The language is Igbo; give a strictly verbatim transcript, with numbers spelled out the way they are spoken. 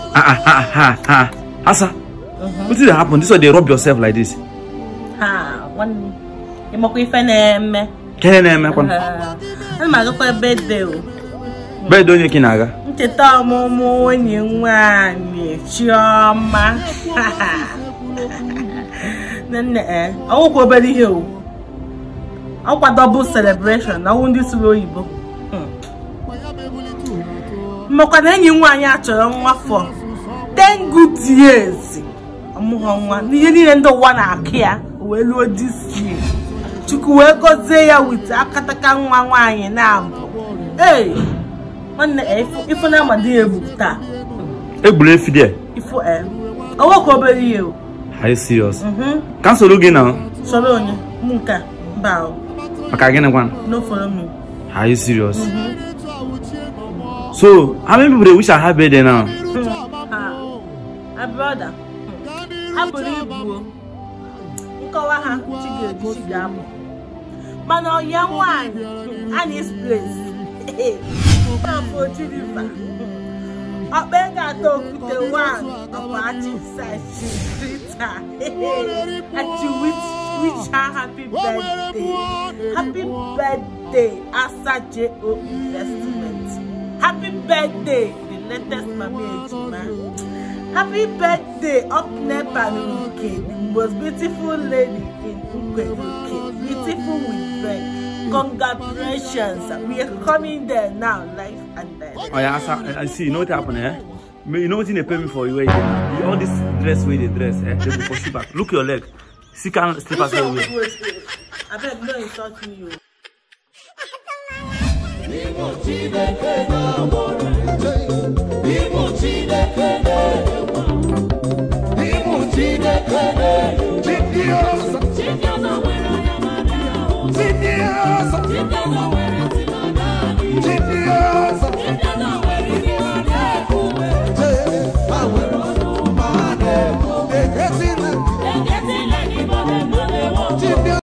Ah, ah, ah, ah. Asa, what did happen? This way they rob yourself like this. Ha, one. You make me feel Can I make one? I'm not going to bed there. Bed don't you kinaga? Teta momo when you want me, Chioma. Then, eh, I won't go bed here. I want double celebration. I want this row. Mokana you want ya to for ten good years. I'm nearly end the one I care. Well, this year. Chukwuego Zeya with Akatakan Wine now. Hey, one if I am a dear bookta. A belief there. If I walk over you. Are you serious? Mm-hmm. Cancel again now. Solonia, Munka, bow. Okay, again one. No follow me. Are you serious? Mm-hmm. So, how many people wish I have better now? Ah, brother. I believe you. Kawaha, Chigga, Chigamo. Man, oh, young one, and his place. Come for Chilifa. I beg I talk with the one of artist side Twitter. And you wish wish her happy birthday. Happy birthday, Asa J O Investment. Happy birthday, the latest Mami man. Happy birthday, up Nepal U K, the most beautiful lady in U K, beautiful with bread. Congratulations, we are coming there now, live and direct. Oh yeah, I, I see. You know what happened, eh? You know what they pay me for you? Eh? All this dress way they dress, eh? They will push you back. Look your leg. See, can't slip as well. I bet no insult me. Chinese.